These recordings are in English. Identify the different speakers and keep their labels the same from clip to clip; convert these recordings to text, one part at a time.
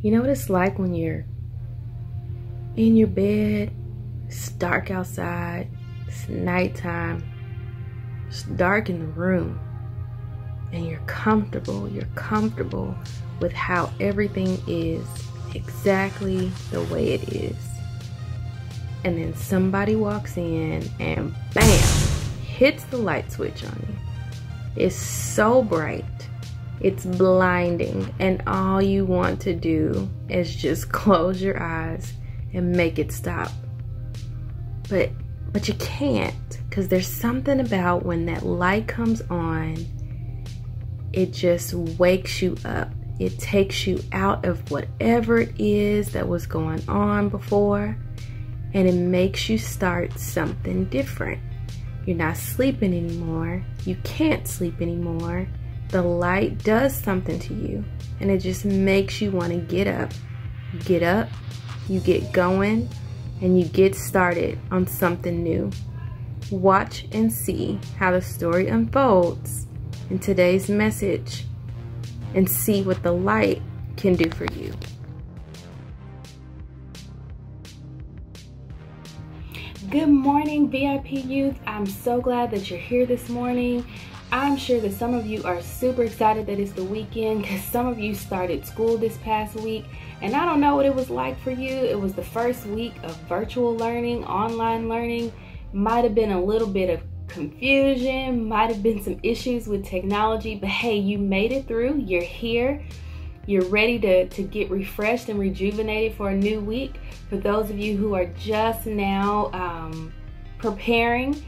Speaker 1: You know what it's like when you're in your bed, it's dark outside, it's nighttime, it's dark in the room, and you're comfortable with how everything is exactly the way it is. And then somebody walks in and bam, hits the light switch on you. It's so bright, it's blinding, and all you want to do is just close your eyes and make it stop. But you can't, because there's something about when that light comes on, it just wakes you up. It takes you out of whatever it is that was going on before, and it makes you start something different. You're not sleeping anymore. You can't sleep anymore. The light does something to you, and it just makes you want to get up. You get up, you get going, and you get started on something new. Watch and see how the story unfolds in today's message, and see what the light can do for you. Good morning, VIP youth. I'm so glad that you're here this morning. I'm sure that some of you are super excited that it's the weekend, because some of you started school this past week, and I don't know what it was like for you. It was the first week of virtual learning, online learning. Might have been a little bit of confusion, might have been some issues with technology, but hey, you made it through. You're here. You're ready to get refreshed and rejuvenated for a new week. For those of you who are just now preparing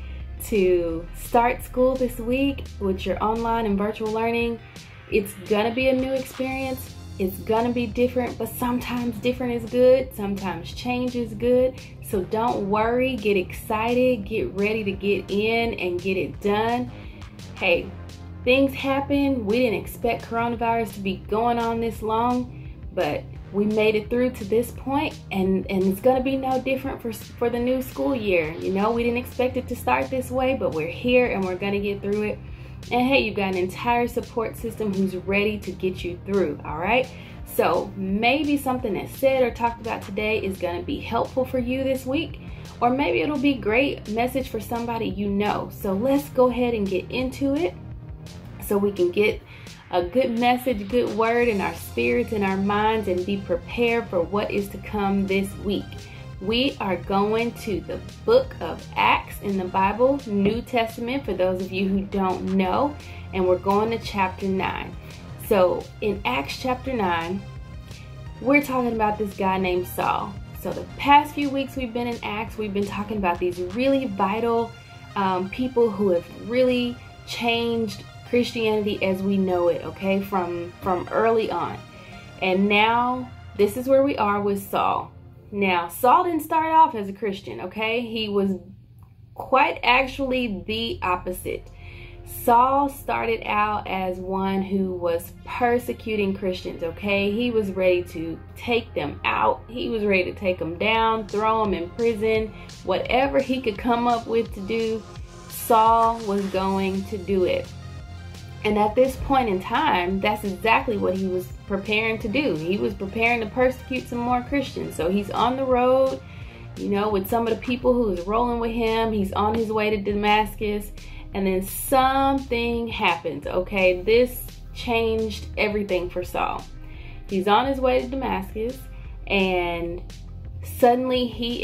Speaker 1: to start school this week with your online and virtual learning, it's gonna be a new experience. It's gonna be different, but sometimes different is good. Sometimes change is good. So don't worry, get excited, get ready to get in and get it done. Hey, things happen. We didn't expect coronavirus to be going on this long, but we made it through to this point, and it's gonna be no different for the new school year. You know, we didn't expect it to start this way, but we're here and we're gonna get through it. And hey, you've got an entire support system who's ready to get you through, all right? So maybe something that's said or talked about today is gonna be helpful for you this week, or maybe it'll be a great message for somebody you know. So let's go ahead and get into it so we can get a good message, good word in our spirits and our minds, and be prepared for what is to come this week. We are going to the book of Acts in the Bible, New Testament, for those of you who don't know, and we're going to chapter 9. So in Acts chapter 9, we're talking about this guy named Saul. So the past few weeks we've been in Acts, we've been talking about these really vital people who have really changed Christianity as we know it, okay, from early on. And now this is where we are with Saul. Now, Saul didn't start off as a Christian, okay? He was quite actually the opposite. Saul started out as one who was persecuting Christians, okay? He was ready to take them out. He was ready to take them down, throw them in prison. Whatever he could come up with to do, Saul was going to do it. And at this point in time, that's exactly what he was preparing to do. He was preparing to persecute some more Christians. So he's on the road, you know, with some of the people who is rolling with him. He's on his way to Damascus, and then something happens, okay? This changed everything for Saul. He's on his way to Damascus, and suddenly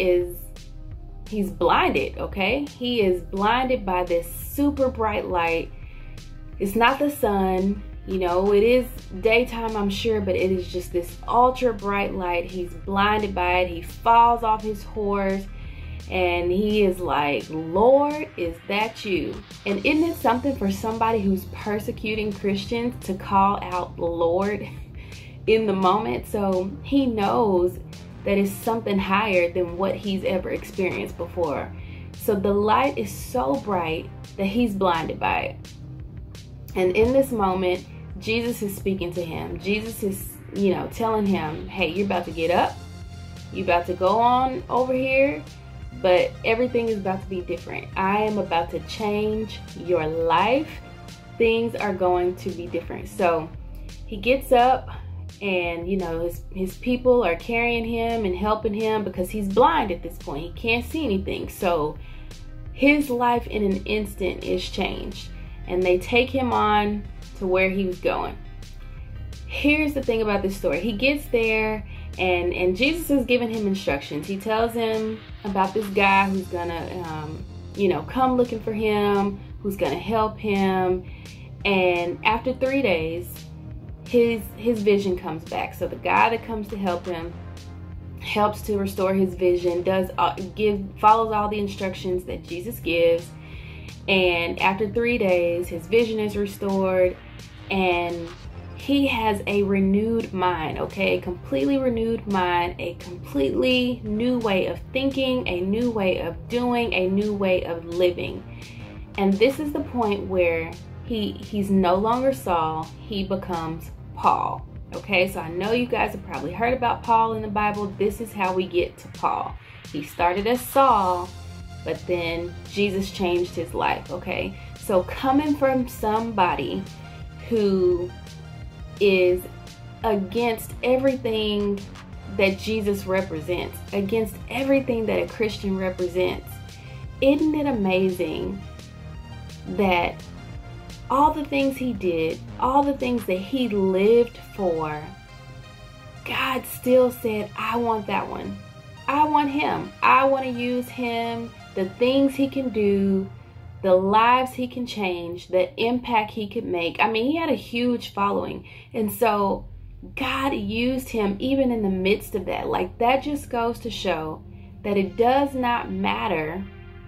Speaker 1: he's blinded, okay? He is blinded by this super bright light. It's not the sun, you know, it is daytime, I'm sure, but it is just this ultra bright light. He's blinded by it. He falls off his horse, and he is like, Lord, is that you? And isn't it something for somebody who's persecuting Christians to call out the Lord in the moment? So he knows that it's something higher than what he's ever experienced before. So the light is so bright that he's blinded by it. And in this moment, Jesus is speaking to him. Jesus is, you know, telling him, hey, you're about to get up. You're about to go on over here, but everything is about to be different. I am about to change your life. Things are going to be different. So he gets up, and you know, his people are carrying him and helping him because he's blind at this point. He can't see anything. So his life in an instant is changed, and they take him on to where he was going. Here's the thing about this story. He gets there, and Jesus is giving him instructions. He tells him about this guy who's gonna you know, come looking for him, who's gonna help him. And after 3 days, his vision comes back. So the guy that comes to help him helps to restore his vision, follows all the instructions that Jesus gives. And after 3 days, his vision is restored, and he has a renewed mind, okay? A completely renewed mind, a completely new way of thinking, a new way of doing, a new way of living. And this is the point where he's no longer Saul, he becomes Paul. Okay, so I know you guys have probably heard about Paul in the Bible. This is how we get to Paul. He started as Saul, but then Jesus changed his life, okay? So coming from somebody who is against everything that Jesus represents, against everything that a Christian represents, isn't it amazing that all the things he did, all the things that he lived for, God still said, I want that one. I want him. I want to use him, the things he can do, the lives he can change, the impact he could make. I mean, he had a huge following. And so God used him even in the midst of that. Like, that just goes to show that it does not matter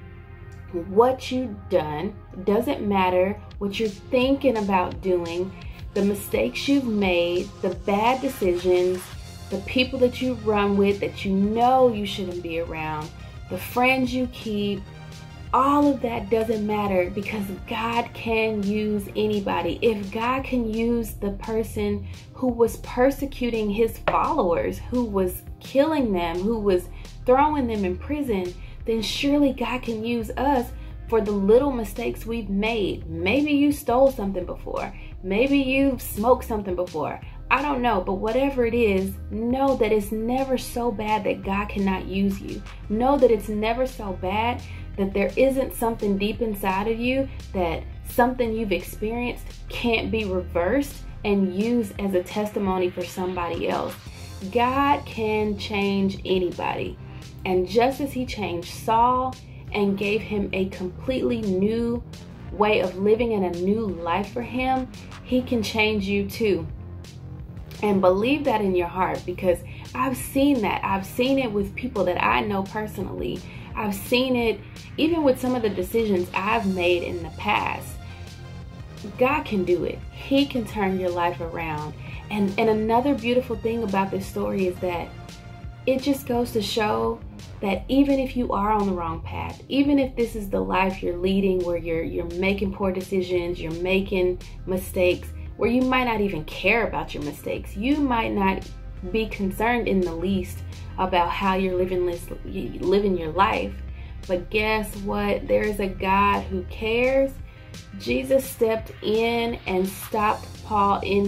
Speaker 1: what you've done. It doesn't matter what you're thinking about doing, the mistakes you've made, the bad decisions, the people that you run with that you know you shouldn't be around, the friends you keep. All of that doesn't matter, because God can use anybody. If God can use the person who was persecuting his followers, who was killing them, who was throwing them in prison, then surely God can use us for the little mistakes we've made. Maybe you stole something before. Maybe you smoked something before. I don't know, but whatever it is, know that it's never so bad that God cannot use you. Know that it's never so bad that there isn't something deep inside of you, that something you've experienced can't be reversed and used as a testimony for somebody else. God can change anybody. And just as he changed Saul and gave him a completely new way of living and a new life for him, he can change you too. And believe that in your heart, because I've seen that. I've seen it with people that I know personally. I've seen it even with some of the decisions I've made in the past. God can do it. He can turn your life around. And another beautiful thing about this story is that it just goes to show that even if you are on the wrong path, even if this is the life you're leading where you're making poor decisions, you're making mistakes, where you might not even care about your mistakes, you might not be concerned in the least about how you're living your life. But guess what? There is a God who cares. Jesus stepped in and stopped Saul in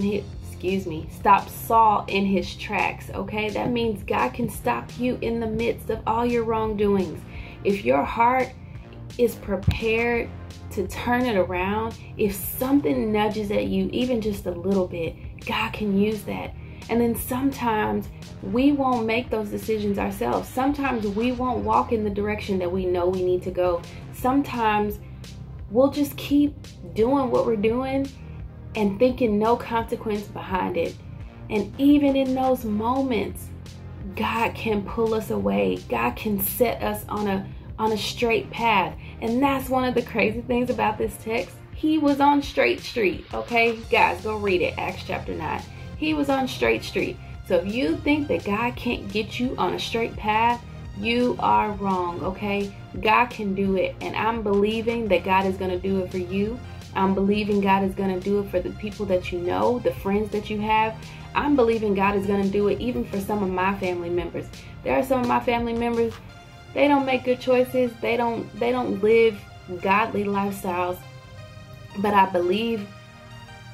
Speaker 1: his tracks, okay? That means God can stop you in the midst of all your wrongdoings. If your heart is prepared to turn it around, if something nudges at you even just a little bit, God can use that. And then sometimes we won't make those decisions ourselves. Sometimes we won't walk in the direction that we know we need to go. Sometimes we'll just keep doing what we're doing and thinking no consequence behind it. And even in those moments, God can pull us away. God can set us on a straight path. And that's one of the crazy things about this text. He was on straight street, okay? Guys, go read it, Acts chapter 9. He was on straight street. So if you think that God can't get you on a straight path, you are wrong, okay? God can do it. And I'm believing that God is going to do it for you. I'm believing God is going to do it for the people that you know, the friends that you have. I'm believing God is going to do it even for some of my family members. There are some of my family members, they don't make good choices. They don't live godly lifestyles. But I believe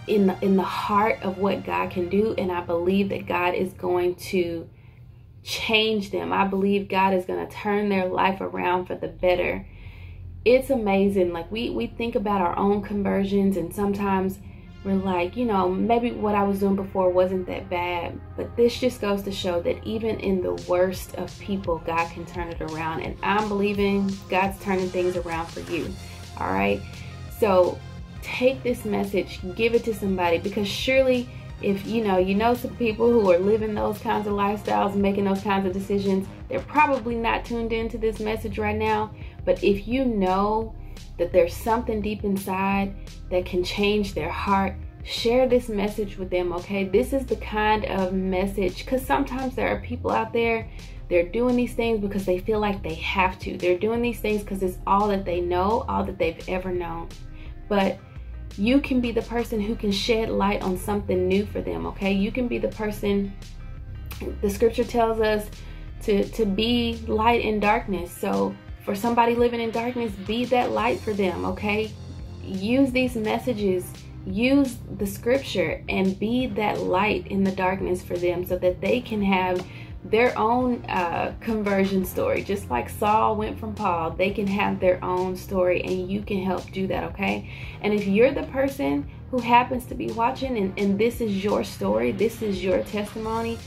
Speaker 1: in the heart of what God can do, and I believe that God is going to change them. I believe God is going to turn their life around for the better. It's amazing. Like we think about our own conversions, and sometimes we're like, you know, maybe what I was doing before wasn't that bad. But this just goes to show that even in the worst of people, God can turn it around. And I'm believing God's turning things around for you. All right. So take this message, give it to somebody, because surely if you know some people who are living those kinds of lifestyles, making those kinds of decisions, they're probably not tuned into this message right now. But if you know that there's something deep inside that can change their heart, share this message with them, okay? This is the kind of message, because sometimes there are people out there, they're doing these things because they feel like they have to. They're doing these things because it's all that they know, all that they've ever known. But you can be the person who can shed light on something new for them, okay? You can be the person, the scripture tells us to be light in darkness. So for somebody living in darkness, be that light for them, okay? Use these messages, use the scripture, and be that light in the darkness for them so that they can have their own conversion story. Just like Saul went from Paul, they can have their own story, and you can help do that, okay? And if you're the person who happens to be watching and this is your story, this is your testimony,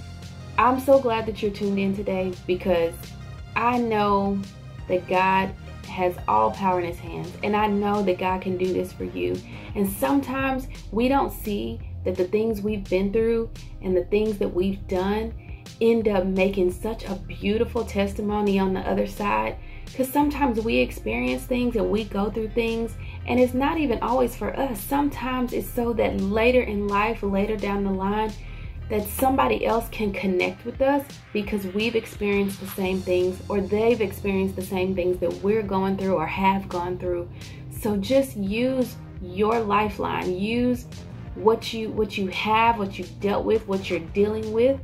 Speaker 1: I'm so glad that you're tuned in today, because I know that God has all power in his hands, and I know that God can do this for you. And sometimes we don't see that the things we've been through and the things that we've done end up making such a beautiful testimony on the other side, because sometimes we experience things and we go through things, and it's not even always for us. Sometimes it's so that later in life, later down the line, that somebody else can connect with us because we've experienced the same things, or they've experienced the same things that we're going through or have gone through. So just use your lifeline, use what you have, what you've dealt with, what you're dealing with,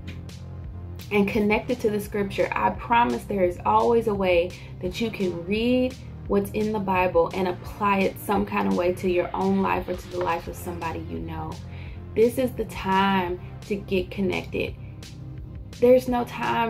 Speaker 1: and connect it to the scripture. I promise there is always a way that you can read what's in the Bible and apply it some kind of way to your own life or to the life of somebody you know. This is the time to get connected. There's no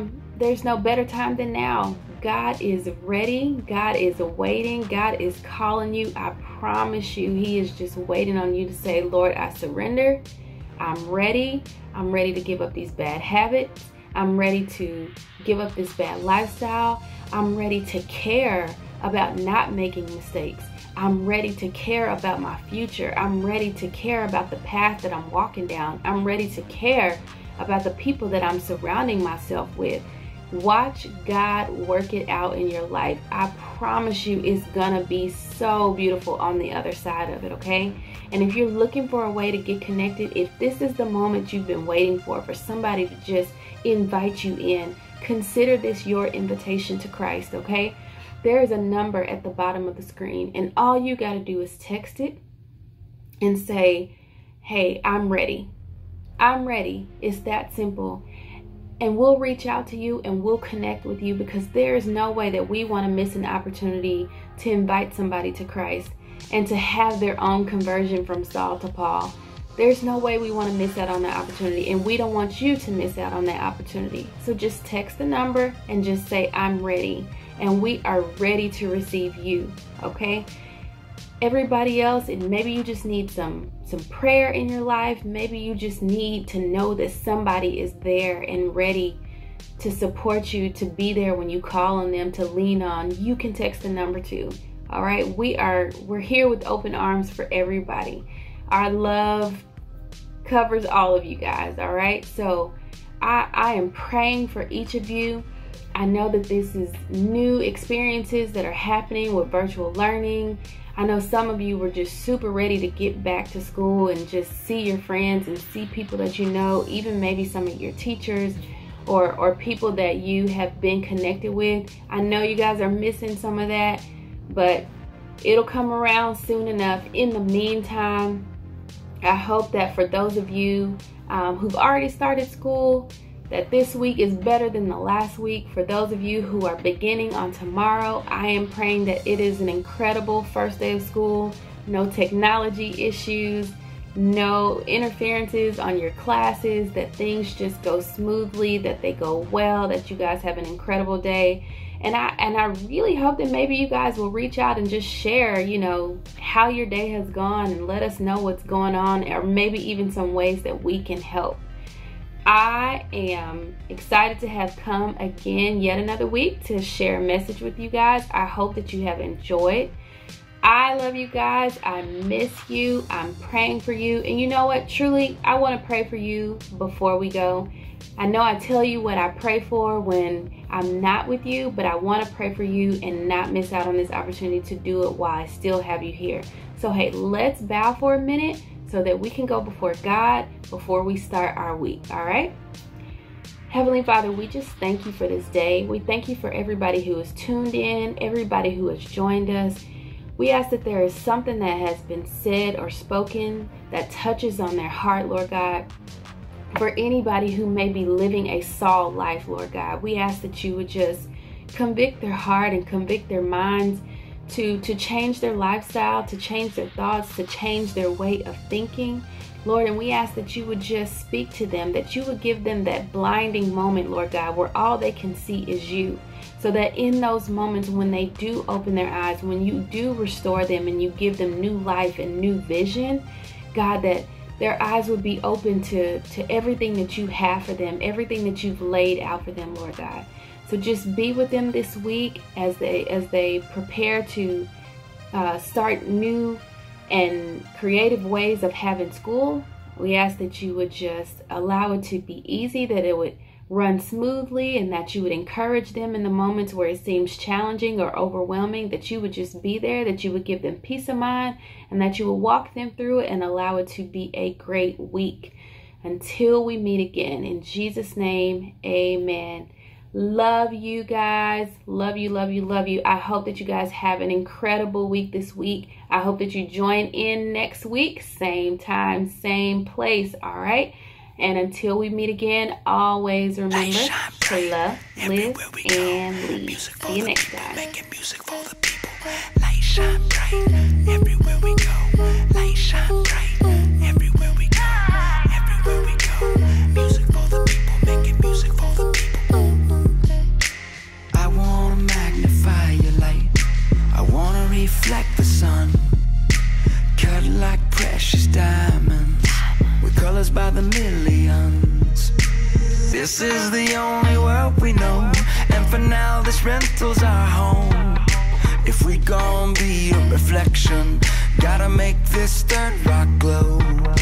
Speaker 1: better time than now. God is ready. God is waiting. God is calling you. I promise you, he is just waiting on you to say, Lord, I surrender. I'm ready. I'm ready to give up these bad habits. I'm ready to give up this bad lifestyle. I'm ready to care about not making mistakes. I'm ready to care about my future. I'm ready to care about the path that I'm walking down. I'm ready to care about the people that I'm surrounding myself with. Watch God work it out in your life. I promise you, it's gonna be so beautiful on the other side of it, okay? And if you're looking for a way to get connected, if this is the moment you've been waiting for somebody to just invite you in, consider this your invitation to Christ, okay? There is a number at the bottom of the screen, and all you got to do is text it and say, hey, I'm ready. I'm ready. It's that simple. And we'll reach out to you and we'll connect with you, because there is no way that we want to miss an opportunity to invite somebody to Christ and to have their own conversion from Saul to Paul. There's no way we want to miss out on that opportunity, and we don't want you to miss out on that opportunity. So just text the number and just say, I'm ready. And we are ready to receive you, okay? Everybody else, and maybe you just need some prayer in your life. Maybe you just need to know that somebody is there and ready to support you, to be there when you call on them, to lean on. You can text the number too, all right? We're here with open arms for everybody. Our love covers all of you guys, all right? So I am praying for each of you. I know that this is new experiences that are happening with virtual learning. I know some of you were just super ready to get back to school and just see your friends and see people that you know, even maybe some of your teachers or people that you have been connected with. I know you guys are missing some of that, but it'll come around soon enough. In the meantime, I hope that for those of you who've already started school, that this week is better than the last week. For those of you who are beginning on tomorrow, I am praying that it is an incredible first day of school. No technology issues. no interferences on your classes, that things just go smoothly, that they go well, that you guys have an incredible day. And I really hope that maybe you guys will reach out and just share, you know, how your day has gone and let us know what's going on, or maybe even some ways that we can help. I am excited to have come again yet another week to share a message with you guys. I hope that you have enjoyed. I love you guys. I miss you. I'm praying for you. And you know what? Truly, I want to pray for you before we go. I know I tell you what I pray for when I'm not with you, but I want to pray for you and not miss out on this opportunity to do it while I still have you here. So hey, let's bow for a minute so that we can go before God before we start our week, all right? Heavenly Father, we just thank you for this day. We thank you for everybody who is tuned in, everybody who has joined us. We ask that there is something that has been said or spoken that touches on their heart, Lord God. For anybody who may be living a Saul life, Lord God, we ask that you would just convict their heart and convict their minds to change their lifestyle, to change their thoughts, to change their way of thinking, Lord. And we ask that you would just speak to them, that you would give them that blinding moment, Lord God, where all they can see is you. So that in those moments when they do open their eyes, when you do restore them and you give them new life and new vision, God, that their eyes would be open to everything that you have for them, everything that you've laid out for them, Lord God. So just be with them this week as they prepare to start new and creative ways of having school. We ask that you would just allow it to be easy, that it would run smoothly, and that you would encourage them in the moments where it seems challenging or overwhelming, that you would just be there, that you would give them peace of mind, and that you would walk them through it and allow it to be a great week until we meet again. In Jesus' name, amen. Love you guys. Love you, love you, love you. I hope that you guys have an incredible week this week. I hope that you join in next week, same time, same place, all right? And until we meet again, always remember to love, live, and lead. See you next time.
Speaker 2: Making music for the people. Light shine bright everywhere we go. Light shine bright everywhere we go. Everywhere we go. Music for the people. Making music for the people. I wanna magnify your light. I wanna reflect the sun. Cut like precious diamonds. With colors by the millions. This is the only world we know, and for now this rental's our home. If we gon' be a reflection, gotta make this third rock glow.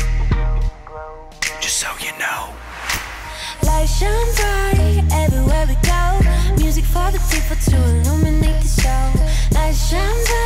Speaker 2: Just so you know.
Speaker 3: Light shine bright everywhere we go. Music for the people to illuminate the show. Light shine bright.